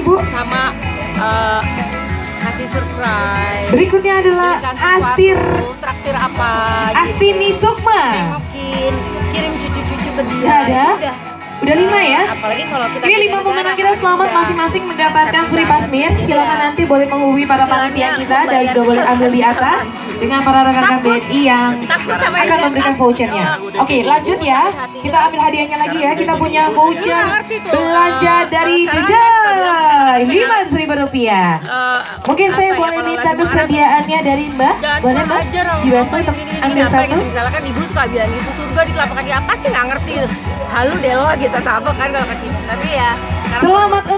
Bu? Sama kasih surprise. Berikutnya adalah Astir. Traktir apa? Astini Sukma. Nengokin, kirim cucu-cucu ke dia. Udah ada? Udah 5 ya? Apalagi kalau kita ini 5 pemenang kita selamat masing-masing mendapatkan free pasmir. Silakan nanti boleh menghubungi para panitia kita dan sudah boleh ambil di atas dengan para rekan-rekan BNI yang akan memberikan vouchernya. Oke, lanjut ya. Kita ambil hadiahnya lagi ya. Kita punya voucher belanja dari Dijay Rp500.000. Mungkin saya boleh minta kesediaannya dari Mbak. Boleh Mbak? Dibantu untuk ambil satu. Misalkan ibu suka bilang gitu, surga di telapak kaki apa sih nggak ngerti. Halu deh lo gitu, apa kan kalau kaki. Tapi ya. Selamat